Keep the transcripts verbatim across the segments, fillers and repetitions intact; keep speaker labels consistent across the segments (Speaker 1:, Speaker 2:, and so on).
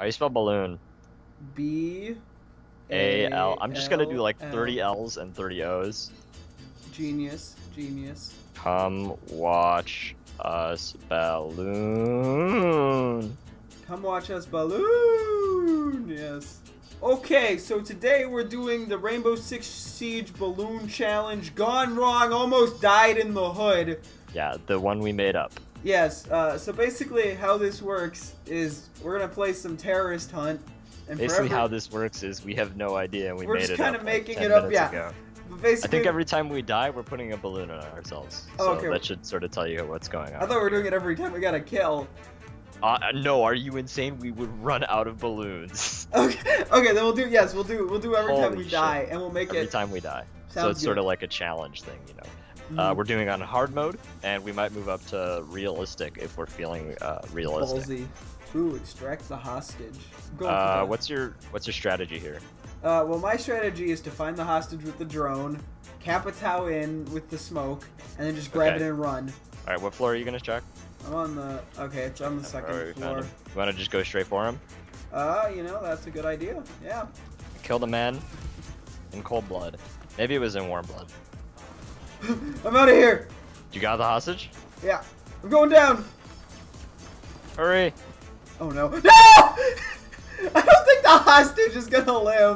Speaker 1: How you spell balloon?
Speaker 2: B.
Speaker 1: A L. I'm just gonna do like
Speaker 2: L.
Speaker 1: thirty L's and thirty O's.
Speaker 2: Genius. Genius.
Speaker 1: Come watch us balloon.
Speaker 2: Come watch us balloon. Yes. Okay, so today we're doing the Rainbow Six Siege Balloon Challenge. Gone wrong, almost died in the hood.
Speaker 1: Yeah, the one we made up.
Speaker 2: Yes, uh, so basically how this works is we're gonna play some terrorist hunt. And
Speaker 1: Basically
Speaker 2: forever,
Speaker 1: how this works is we have no idea and we
Speaker 2: we're
Speaker 1: made
Speaker 2: just
Speaker 1: it
Speaker 2: kind
Speaker 1: up
Speaker 2: of
Speaker 1: like
Speaker 2: making
Speaker 1: ten
Speaker 2: it up,
Speaker 1: minutes
Speaker 2: yeah.
Speaker 1: ago.
Speaker 2: But
Speaker 1: I
Speaker 2: basically,
Speaker 1: think every time we die, we're putting a balloon on ourselves. So
Speaker 2: Oh, okay.
Speaker 1: that should sort of tell you what's going on.
Speaker 2: I thought we were doing it every time we got a kill.
Speaker 1: Uh, no, are you insane? We would run out of balloons
Speaker 2: Okay, okay, then we'll do, yes, we'll do, we'll do every time
Speaker 1: Holy
Speaker 2: we
Speaker 1: shit.
Speaker 2: die, and we'll make
Speaker 1: every
Speaker 2: it.
Speaker 1: time we die. So
Speaker 2: Sounds
Speaker 1: it's sort
Speaker 2: good.
Speaker 1: of like a challenge thing, you know.
Speaker 2: Mhm.
Speaker 1: Uh, we're doing on hard mode, and we might move up to realistic if we're feeling uh, realistic.
Speaker 2: Ballsy. Ooh, extract the hostage. I'm going for
Speaker 1: Uh,
Speaker 2: that.
Speaker 1: what's your what's your strategy here?
Speaker 2: Uh, well, my strategy is to find the hostage with the drone, cap a Tau in with the smoke, and then just grab
Speaker 1: Okay.
Speaker 2: it and run.
Speaker 1: All right, what floor are you gonna check?
Speaker 2: I'm on the, okay, it's on the second
Speaker 1: Alright, we found
Speaker 2: floor.
Speaker 1: him. You wanna just go straight for him?
Speaker 2: Uh, you know, that's a good idea. Yeah.
Speaker 1: Kill the man in cold blood. Maybe it was in warm blood.
Speaker 2: I'm out of here.
Speaker 1: You got the hostage?
Speaker 2: Yeah. I'm going down.
Speaker 1: Hurry!
Speaker 2: Oh no. No! I don't think the hostage is gonna live.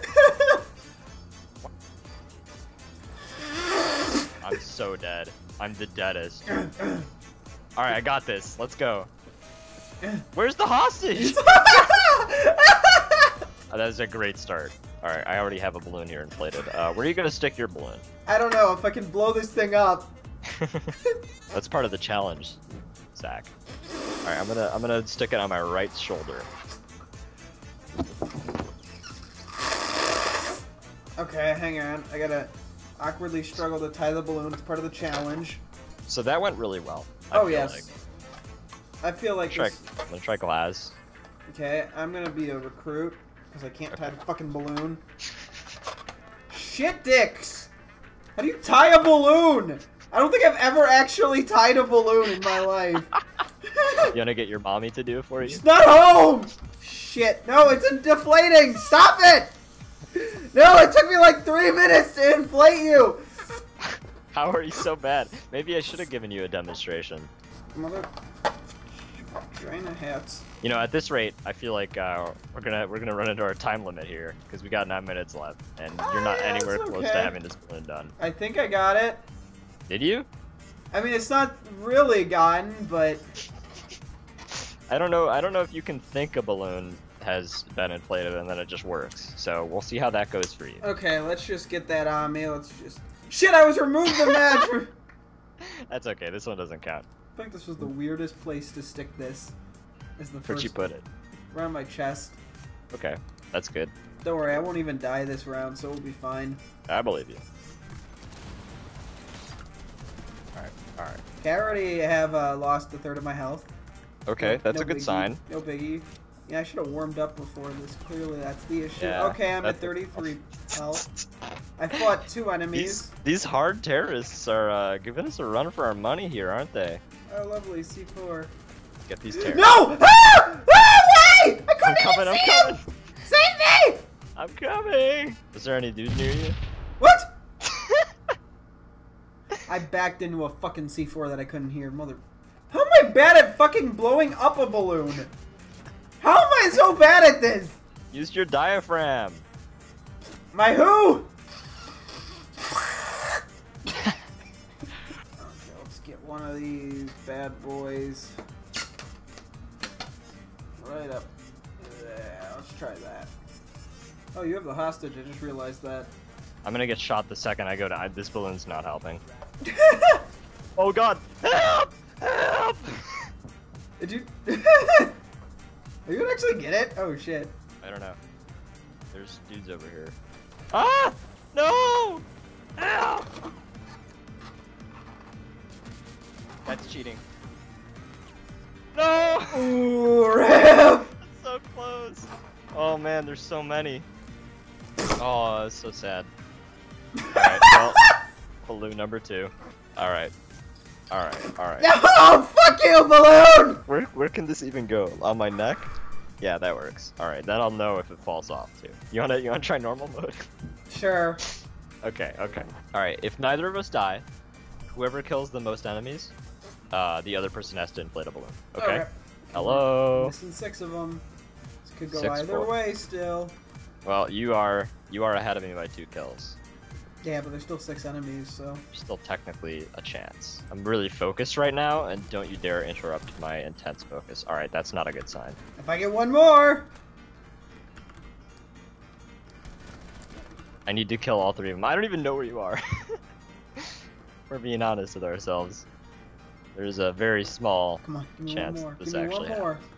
Speaker 1: I'm so dead. I'm the deadest. Alright, I got this. Let's go. Where's the hostage? Oh, that was a great start. Alright, I already have a balloon here inflated. Uh, where are you gonna stick your balloon?
Speaker 2: I don't know if I can blow this thing up.
Speaker 1: That's part of the challenge, Zach. Alright, I'm gonna I'm gonna stick it on my right shoulder.
Speaker 2: Okay, hang on. I gotta awkwardly struggle to tie the balloon. It's part of the challenge.
Speaker 1: So that went really well. I
Speaker 2: Oh
Speaker 1: feel
Speaker 2: yes.
Speaker 1: like.
Speaker 2: I feel like
Speaker 1: Try,
Speaker 2: this...
Speaker 1: I'm gonna try glass.
Speaker 2: Okay, I'm gonna be a recruit because I can't tie the fucking balloon. Shit dicks! How do you tie a balloon? I don't think I've ever actually tied a balloon in my life.
Speaker 1: You wanna get your mommy to do it for you?
Speaker 2: She's not home! Shit, no, it's deflating! Stop it! No, it took me like three minutes to inflate you!
Speaker 1: How are you so bad? Maybe I should have given you a demonstration.
Speaker 2: Mother... China hats.
Speaker 1: You know, at this rate, I feel like uh, we're gonna we're gonna run into our time limit here because we got nine minutes left, and
Speaker 2: Oh,
Speaker 1: you're not
Speaker 2: yeah,
Speaker 1: anywhere
Speaker 2: it's
Speaker 1: close
Speaker 2: okay.
Speaker 1: to having this balloon done.
Speaker 2: I think I got it.
Speaker 1: Did you?
Speaker 2: I mean, it's not really gotten, but...
Speaker 1: I don't know. I don't know if you can think a balloon has been inflated and then it just works. So we'll see how that goes for you.
Speaker 2: Okay, let's just get that on me. Let's just... Shit, I was removed the match!
Speaker 1: That's okay. This one doesn't count.
Speaker 2: I think this was the weirdest place to stick this. Is the
Speaker 1: Where'd
Speaker 2: first
Speaker 1: you put it?
Speaker 2: around my chest.
Speaker 1: Okay, that's good.
Speaker 2: Don't worry, I won't even die this round, so we'll be fine.
Speaker 1: I believe you. All right. All right.
Speaker 2: Okay, I already have uh, lost a third of my health.
Speaker 1: Okay,
Speaker 2: No-
Speaker 1: that's
Speaker 2: no
Speaker 1: a good
Speaker 2: biggie.
Speaker 1: sign.
Speaker 2: No biggie. Yeah, I should have warmed up before this. Clearly, that's the issue.
Speaker 1: Yeah,
Speaker 2: okay, I'm at
Speaker 1: that's-
Speaker 2: thirty-three health. I fought two enemies.
Speaker 1: These these hard terrorists are uh, giving us a run for our money here, aren't they?
Speaker 2: Oh, lovely, C four.
Speaker 1: Get these terrorists.
Speaker 2: No! Ah! Ah, wait! I
Speaker 1: I'm
Speaker 2: couldn't
Speaker 1: coming.
Speaker 2: even
Speaker 1: I'm
Speaker 2: see
Speaker 1: coming.
Speaker 2: him! Save me!
Speaker 1: I'm coming. Is there any dudes near you?
Speaker 2: What? I backed into a fucking C four that I couldn't hear. Mother... How am I bad at fucking blowing up a balloon? How am I so bad at this?
Speaker 1: Use your diaphragm.
Speaker 2: My who? Okay, let's get one of these bad boys. Right up. Yeah, let's try that. Oh, you have the hostage. I just realized that.
Speaker 1: I'm gonna get shot the second I go to. I, this balloon's not helping. Oh God! Help! Help!
Speaker 2: Did you? Are you gonna actually get it? Oh shit.
Speaker 1: I don't know. There's dudes over here. Ah! No! Help! That's cheating. No!
Speaker 2: Ooh, rip!
Speaker 1: That's so close. Oh man, there's so many. Oh, that's so sad. Alright, well, balloon number two. Alright. Alright, alright.
Speaker 2: No! Fuck you, balloon!
Speaker 1: Where, where can this even go? On my neck? Yeah, that works. All right, then I'll know if it falls off too. You wanna you wanna try normal mode?
Speaker 2: Sure.
Speaker 1: Okay, okay. All right, if neither of us die, whoever kills the most enemies, uh, the other person has to inflate a balloon. Okay.
Speaker 2: Okay.
Speaker 1: Hello.
Speaker 2: Missing six of them. This could go
Speaker 1: Six,
Speaker 2: either
Speaker 1: four.
Speaker 2: way still.
Speaker 1: Well, you are you are ahead of me by two kills.
Speaker 2: Yeah, but there's still six enemies, so.
Speaker 1: There's still technically a chance. I'm really focused right now, and don't you dare interrupt my intense focus. All right, that's not a good sign.
Speaker 2: If I get one more.
Speaker 1: I need to kill all three of them. I don't even know where you are. We're being honest with ourselves. There's a very small
Speaker 2: Come on, give me
Speaker 1: chance
Speaker 2: one more.
Speaker 1: this
Speaker 2: Give me
Speaker 1: actually
Speaker 2: one more.
Speaker 1: happens.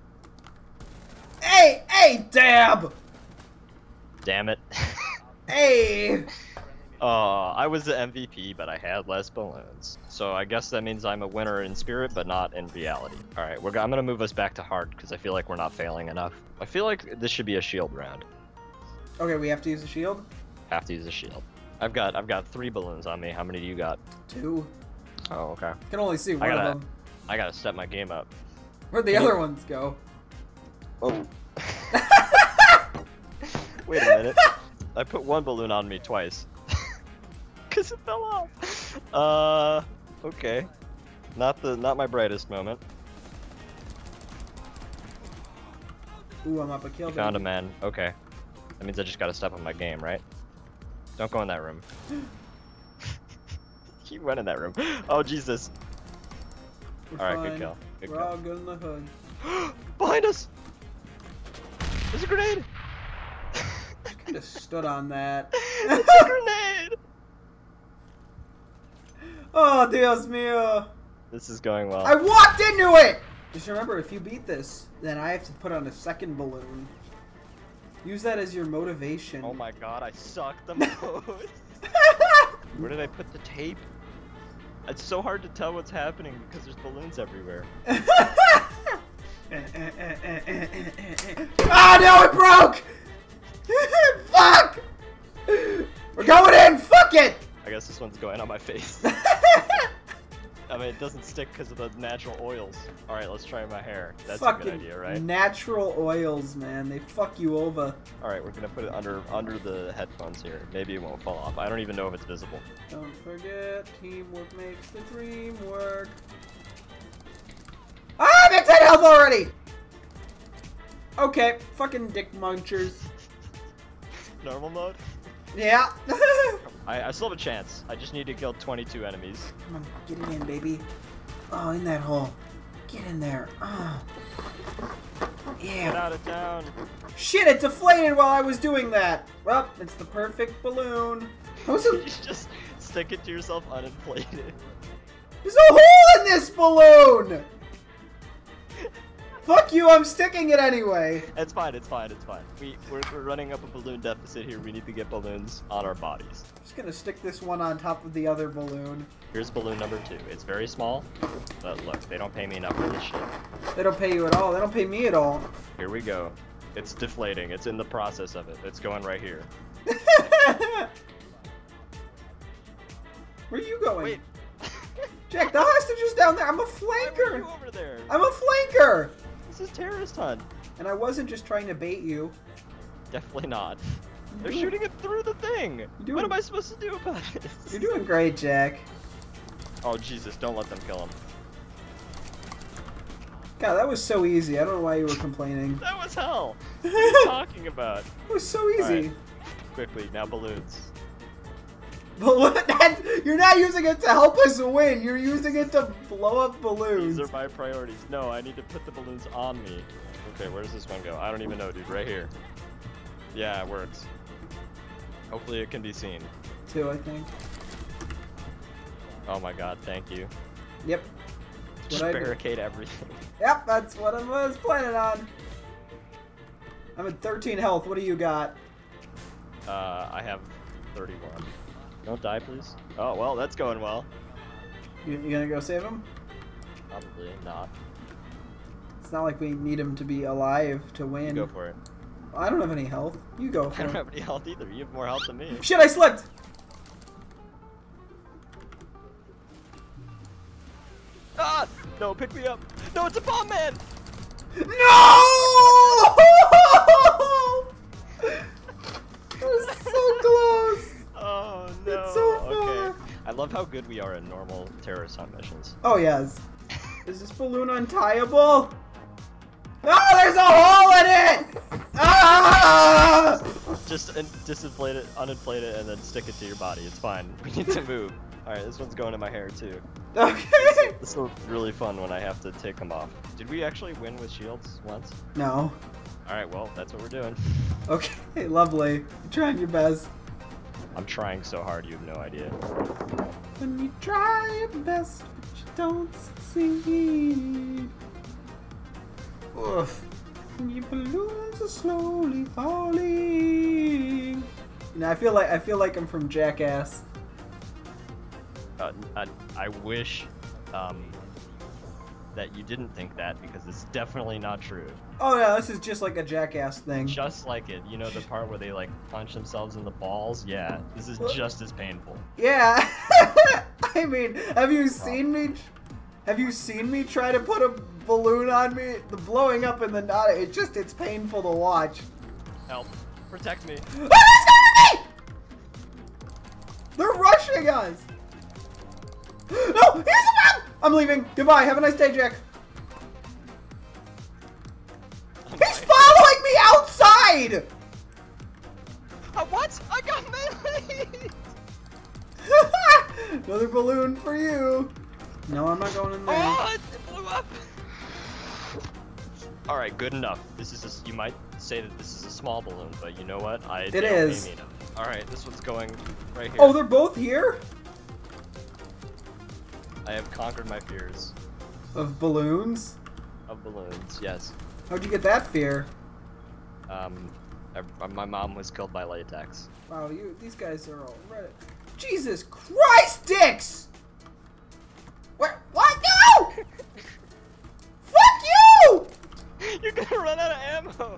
Speaker 2: Hey, hey, dab!
Speaker 1: Damn it.
Speaker 2: Hey!
Speaker 1: Uh, I was the M V P, but I had less balloons. So I guess that means I'm a winner in spirit, but not in reality. All right, we're, I'm gonna move us back to hard because I feel like we're not failing enough. I feel like this should be a shield round.
Speaker 2: Okay, we have to use a shield?
Speaker 1: Have to use a shield. I've got I've got three balloons on me. How many do you got?
Speaker 2: Two.
Speaker 1: Oh, okay.
Speaker 2: I can only see one
Speaker 1: gotta-
Speaker 2: of them.
Speaker 1: I gotta step my game up.
Speaker 2: Where'd the
Speaker 1: Can
Speaker 2: other
Speaker 1: you-
Speaker 2: ones go?
Speaker 1: Oh. Wait a minute. I put one balloon on me twice. Cause it fell off. Uh, okay. Not the not my brightest moment.
Speaker 2: Ooh, I'm up a kill.
Speaker 1: You found a
Speaker 2: baby.
Speaker 1: man. Okay. That means I just gotta step up my game, right? Don't go in that room. You went in that room. Oh Jesus.
Speaker 2: We're
Speaker 1: All right, good
Speaker 2: fine.
Speaker 1: kill. Good
Speaker 2: We're
Speaker 1: kill.
Speaker 2: all good in the hood.
Speaker 1: Behind us. There's a grenade.
Speaker 2: Could have stood on that.
Speaker 1: It's a grenade.
Speaker 2: Oh, Dios mío.
Speaker 1: This is going well.
Speaker 2: I walked into it! Just remember, if you beat this, then I have to put on a second balloon. Use that as your motivation.
Speaker 1: Oh my god, I suck the most. Where did I put the tape? It's so hard to tell what's happening because there's balloons everywhere.
Speaker 2: Ah, no, it broke! Fuck! We're going in! Fuck it!
Speaker 1: I guess this one's going on my face. I mean, it doesn't stick because of the natural oils. Alright, let's try my hair. That's
Speaker 2: Fucking
Speaker 1: a good idea, right?
Speaker 2: natural oils, man. They fuck you over.
Speaker 1: Alright, we're gonna put it under under the headphones here. Maybe it won't fall off. I don't even know if it's visible.
Speaker 2: Don't forget, teamwork makes the dream work. Ah, I'm at ten health already! Okay, fucking dick munchers.
Speaker 1: Normal mode?
Speaker 2: Yeah.
Speaker 1: I, I still have a chance. I just need to kill twenty-two enemies.
Speaker 2: Come on, get it in, baby. Oh, in that hole. Get in there. Oh.
Speaker 1: Get
Speaker 2: Yeah.
Speaker 1: out of town.
Speaker 2: Shit, it deflated while I was doing that. Well, it's the perfect balloon. How's
Speaker 1: You
Speaker 2: it?
Speaker 1: just stick it to yourself uninflated.
Speaker 2: There's a hole in this balloon! Fuck you, I'm sticking it anyway.
Speaker 1: It's fine, it's fine, it's fine. We, we're, we're running up a balloon deficit here. We need to get balloons on our bodies.
Speaker 2: I'm just gonna stick this one on top of the other balloon.
Speaker 1: Here's balloon number two. It's very small, but look, they don't pay me enough for this shit.
Speaker 2: They don't pay you at all. They don't pay me at all.
Speaker 1: Here we go. It's deflating. It's in the process of it. It's going right here.
Speaker 2: Where are you going?
Speaker 1: Wait.
Speaker 2: Jack, the hostage is down there. I'm a
Speaker 1: Why were you
Speaker 2: flanker.
Speaker 1: over there?
Speaker 2: I'm a flanker.
Speaker 1: This is terrorist hunt.
Speaker 2: And I wasn't just trying to bait you.
Speaker 1: Definitely not. They're
Speaker 2: doing-
Speaker 1: shooting it through the thing.
Speaker 2: doing-
Speaker 1: What am I supposed to do about it?
Speaker 2: You're doing great, Jack.
Speaker 1: Oh Jesus! Don't let them kill him.
Speaker 2: God, that was so easy. I don't know why you were complaining.
Speaker 1: That was hell. What are you talking about?
Speaker 2: It was so easy.
Speaker 1: Alright. Quickly now, balloons.
Speaker 2: But what? That, you're not using it to help us win. You're using it to blow up balloons.
Speaker 1: These are my priorities. No, I need to put the balloons on me. Okay, where does this one go? I don't even know, dude. Right here. Yeah, it works. Hopefully it can be seen.
Speaker 2: Two, I think.
Speaker 1: Oh my god, thank you.
Speaker 2: Yep.
Speaker 1: Just
Speaker 2: What I do.
Speaker 1: barricade everything.
Speaker 2: Yep, that's what I was planning on. I'm at thirteen health. What do you got?
Speaker 1: Uh, I have thirty-one. Don't die, please. Oh, well, that's going well.
Speaker 2: You, you gonna go save him?
Speaker 1: Probably not.
Speaker 2: It's not like we need him to be alive to win.
Speaker 1: Go for it.
Speaker 2: I don't have any health. You go
Speaker 1: I
Speaker 2: for
Speaker 1: don't
Speaker 2: it.
Speaker 1: have any health either. You have more health than me.
Speaker 2: Shit, I slipped!
Speaker 1: Ah! No, pick me up. No, it's a bomb man!
Speaker 2: No!
Speaker 1: how good we are at normal terrorist hunt missions.
Speaker 2: Oh, yes. Is this balloon untieable? No, there's a hole in it! Ah!
Speaker 1: Just in disinflate it, uninflate it, and then stick it to your body. It's fine. We need to move. Alright, this one's going in my hair, too.
Speaker 2: Okay.
Speaker 1: This will be really fun when I have to take them off. Did we actually win with shields once?
Speaker 2: No.
Speaker 1: Alright, well, that's what we're doing.
Speaker 2: Okay, lovely. You're trying your best.
Speaker 1: I'm trying so hard, you have no idea.
Speaker 2: When you try your best, but you don't succeed. Oof. When your balloons are slowly falling. You know, I feel like I feel like I'm from Jackass.
Speaker 1: Uh, I, I wish um, that you didn't think that, because it's definitely not true.
Speaker 2: Oh yeah, this is just like a Jackass thing.
Speaker 1: Just like it. You know the part where they like punch themselves in the balls? Yeah, this is just as painful.
Speaker 2: Yeah. I mean, have you seen me? Have you seen me try to put a balloon on me? The blowing up in the knot, it just, it's painful to watch.
Speaker 1: Help. Protect me.
Speaker 2: Oh, he's coming! They're rushing us! No! Here's a man! I'm leaving. Goodbye. Have a nice day, Jack. He's following me outside!
Speaker 1: Uh, what? I got melee!
Speaker 2: Another balloon for you. No, I'm not going in there.
Speaker 1: Oh, it blew up! Alright, good enough. This is a, you might say that this is a small balloon, but you know what? I
Speaker 2: It is.
Speaker 1: Alright, this one's going right here.
Speaker 2: Oh, they're both here?
Speaker 1: I have conquered my fears.
Speaker 2: Of balloons?
Speaker 1: Of balloons, yes.
Speaker 2: How'd you get that fear?
Speaker 1: Um, I, my mom was killed by latex.
Speaker 2: Wow, you these guys are all right. Jesus Christ, Dix! Where? What? No! Fuck you!
Speaker 1: You're gonna run out of ammo!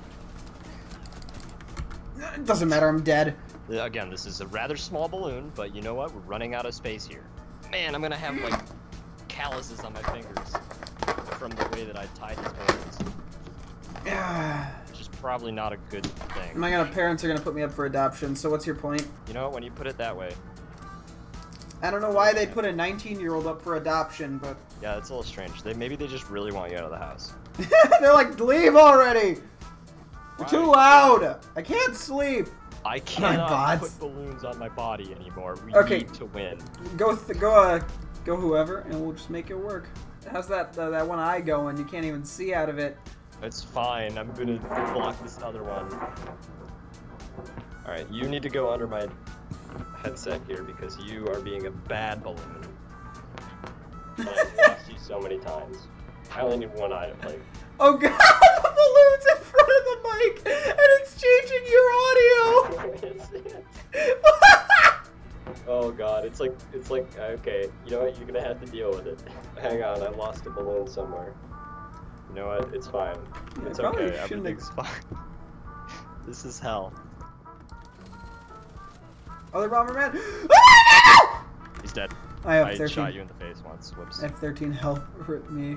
Speaker 2: It doesn't matter, I'm dead.
Speaker 1: Again, this is a rather small balloon, but you know what? We're running out of space here. Man, I'm gonna have like calluses on my fingers from the way that I tied these balloons.
Speaker 2: Yeah.
Speaker 1: Which is probably not a good thing.
Speaker 2: My gonna, parents are gonna put me up for adoption, so what's your point?
Speaker 1: You know, when you put it that way.
Speaker 2: I don't know why they put a nineteen year old up for adoption, but...
Speaker 1: Yeah, it's a little strange. They, maybe they just really want you out of the house.
Speaker 2: They're like, leave already! You're too loud! I can't sleep!
Speaker 1: I cannot
Speaker 2: bots.
Speaker 1: put balloons on my body anymore. We
Speaker 2: Okay.
Speaker 1: need to win.
Speaker 2: Go, th go, uh, go whoever, and we'll just make it work. How's that, uh, that one eye going? You can't even see out of it.
Speaker 1: It's fine. I'm gonna block this other one. Alright, you need to go under my headset here because you are being a bad balloon. And I've lost you so many times. I only need one item, like.
Speaker 2: Oh god, the balloon's in front of the mic, and it's changing your audio!
Speaker 1: Oh god, it's like, it's like, okay, you know what, you're gonna have to deal with it. Hang on, I lost a balloon somewhere. You know what, it's fine.
Speaker 2: Yeah,
Speaker 1: It's
Speaker 2: probably
Speaker 1: okay,
Speaker 2: shouldn't
Speaker 1: everything's fine. This is hell.
Speaker 2: Other Bomberman!
Speaker 1: He's dead.
Speaker 2: I have
Speaker 1: I
Speaker 2: thirteen.
Speaker 1: shot you in the face once, whoops.
Speaker 2: I have thirteen health hurt me.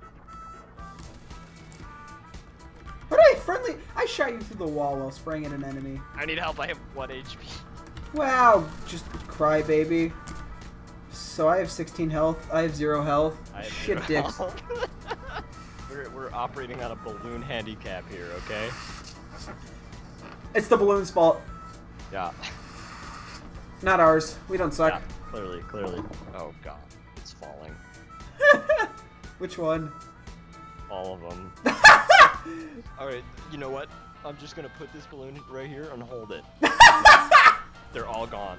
Speaker 2: What did I friendly? I shot you through the wall while spraying at an enemy.
Speaker 1: I need help, I have one H P.
Speaker 2: Wow, just cry, baby. So I have sixteen health. I have zero health.
Speaker 1: I have
Speaker 2: Shit,
Speaker 1: zero
Speaker 2: dicks.
Speaker 1: health. we're, we're operating on a balloon handicap here, okay?
Speaker 2: It's the balloon's fault,
Speaker 1: Yeah.
Speaker 2: not ours. We don't suck.
Speaker 1: Yeah, clearly, clearly. Oh god, it's falling.
Speaker 2: Which one?
Speaker 1: All of them. Alright, you know what? I'm just gonna put this balloon right here and hold it. They're all gone.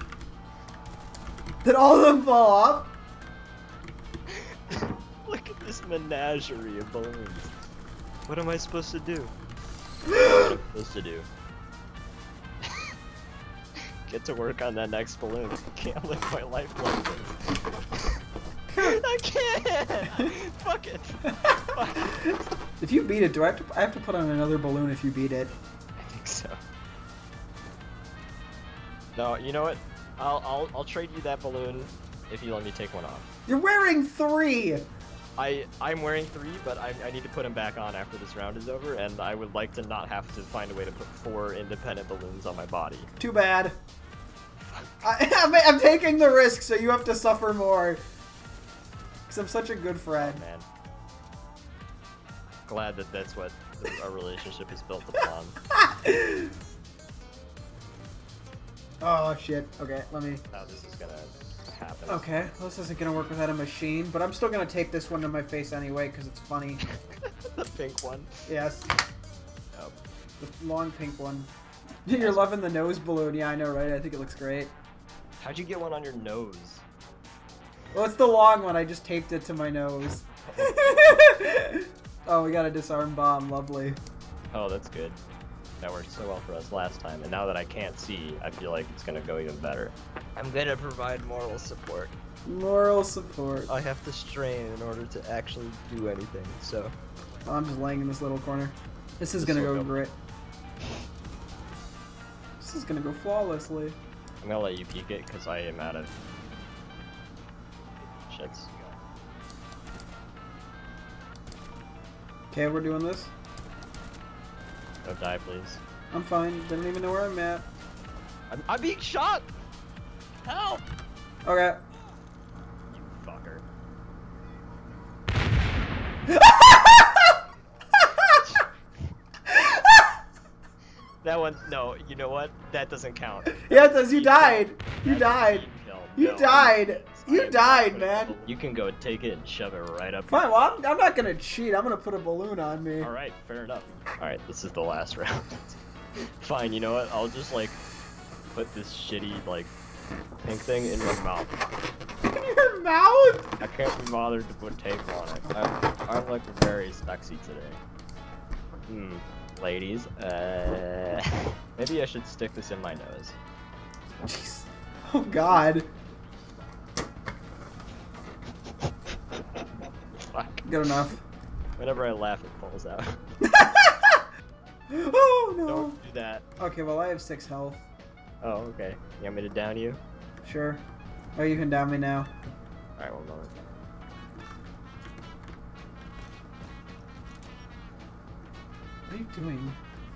Speaker 2: Did all of them fall off?
Speaker 1: Look at this menagerie of balloons. What am I supposed to do? What am I supposed to do? Get to work on that next balloon. I can't live my life like this. I can't! Fuck it! Fuck it.
Speaker 2: If you beat it, do I have to? I have to put on another balloon if you beat it.
Speaker 1: I think so. No, you know what? I'll I'll I'll trade you that balloon if you let me take one off.
Speaker 2: You're wearing three.
Speaker 1: I I'm wearing three, but I I need to put them back on after this round is over, and I would like to not have to find a way to put four independent balloons on my body.
Speaker 2: Too bad. I, I'm, I'm taking the risk, so you have to suffer more. Because I'm such a good friend.
Speaker 1: Man. Glad that that's what our relationship is built upon.
Speaker 2: Oh, shit. Okay, let me...
Speaker 1: How this is gonna happen.
Speaker 2: Okay, well, this isn't gonna work without a machine, but I'm still gonna tape this one to my face anyway, because it's funny.
Speaker 1: The pink one?
Speaker 2: Yes.
Speaker 1: Oh.
Speaker 2: The long pink one. You're loving the nose balloon. Yeah, I know, right? I think it looks great.
Speaker 1: How'd you get one on your nose?
Speaker 2: Well, it's the long one. I just taped it to my nose. Oh, we got a disarm bomb. Lovely.
Speaker 1: Oh, that's good. That worked so well for us last time, and now that I can't see, I feel like it's gonna go even better. I'm gonna provide moral support.
Speaker 2: Moral support.
Speaker 1: I have to strain in order to actually do anything, so...
Speaker 2: Oh, I'm just laying in this little corner. This is
Speaker 1: This
Speaker 2: gonna
Speaker 1: will
Speaker 2: go
Speaker 1: go-
Speaker 2: great. This is gonna go flawlessly.
Speaker 1: I'm gonna let you peek it, because I am out of... shits.
Speaker 2: Okay, we're doing this.
Speaker 1: Don't die, please.
Speaker 2: I'm fine. Didn't even know where I'm at.
Speaker 1: I'm, I'm being shot! Help!
Speaker 2: Okay.
Speaker 1: You fucker. That one, no, you know what? That doesn't count.
Speaker 2: Yeah, it does. You
Speaker 1: Team
Speaker 2: died.
Speaker 1: kill.
Speaker 2: You
Speaker 1: That's
Speaker 2: died.
Speaker 1: team kill.
Speaker 2: You
Speaker 1: No,
Speaker 2: died.
Speaker 1: I
Speaker 2: You
Speaker 1: am not
Speaker 2: died,
Speaker 1: putting
Speaker 2: man.
Speaker 1: a- You can go take it and shove it right up.
Speaker 2: Fine. Well, I'm, I'm not gonna cheat. I'm gonna put a balloon on me.
Speaker 1: All right, fair enough. All right, this is the last round. Fine, you know what? I'll just like put this shitty like pink thing in my mouth.
Speaker 2: In your mouth?
Speaker 1: I can't be bothered to put tape on it. I'm, I'm like very sexy today. Hmm, ladies. Uh, maybe I should stick this in my nose.
Speaker 2: Jeez. Oh God.
Speaker 1: Fuck.
Speaker 2: Good enough.
Speaker 1: Whenever I laugh, it falls out.
Speaker 2: Oh no.
Speaker 1: Don't do that.
Speaker 2: Okay, well I have six health.
Speaker 1: Oh, okay. You want me to down you?
Speaker 2: Sure. Oh, you can down me now.
Speaker 1: Alright, well, no.
Speaker 2: What are you doing?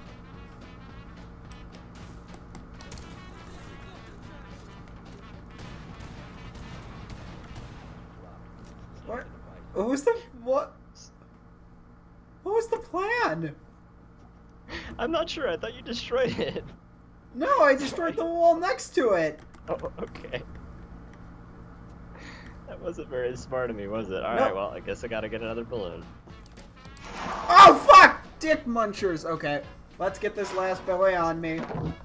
Speaker 2: What? What was the what? What was the plan?
Speaker 1: I'm not sure. I thought you destroyed it.
Speaker 2: No, I destroyed the wall next to it.
Speaker 1: Oh, okay. That wasn't very smart of me, was it? Alright,
Speaker 2: Nope.
Speaker 1: well, I guess I gotta get another balloon.
Speaker 2: Oh fuck! Dick munchers. Okay, let's get this last boy on me.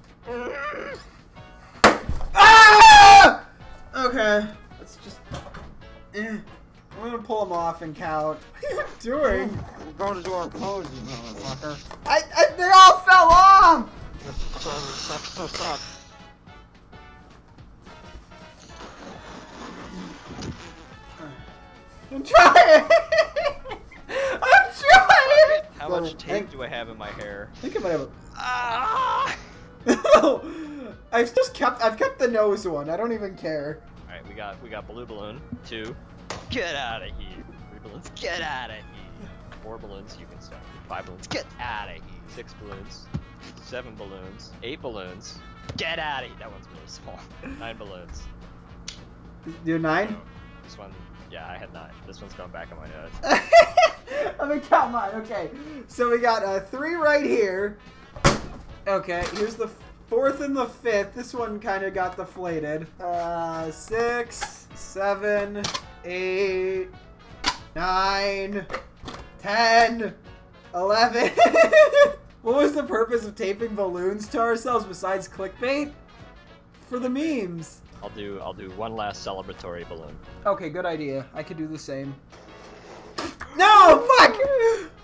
Speaker 2: Ah! Okay, let's just. Eh. I'm gonna pull him off and count. What are you doing?
Speaker 3: We're going to do our pose, you motherfucker.
Speaker 2: I, I, they all fell off!
Speaker 3: Suck, suck, suck.
Speaker 2: I'm trying! I'm trying!
Speaker 1: How
Speaker 2: So,
Speaker 1: much
Speaker 2: I
Speaker 1: tape
Speaker 2: think-
Speaker 1: do I have in my hair?
Speaker 2: I think I might have a...
Speaker 1: Ah!
Speaker 2: I've just kept, I've kept the nose one. I don't even care.
Speaker 1: Alright, we got we got blue balloon. Two. Get out of here. Three balloons. Get out of here. Four balloons. You can start. Five balloons. Get out of here. Six balloons. Seven balloons. Eight balloons. Get out of here. That one's really small. Nine balloons.
Speaker 2: Do nine?
Speaker 1: This one, yeah, I had nine. This one's going back on my nose.
Speaker 2: Let me count mine. Okay, so we got uh, three right here. Okay, here's the fourth and the fifth. This one kind of got deflated. Uh, six, seven, eight, nine, ten, eleven. What was the purpose of taping balloons to ourselves besides clickbait? For the memes.
Speaker 1: I'll do I'll do one last celebratory balloon.
Speaker 2: Okay, good idea. I could do the same. No, fuck!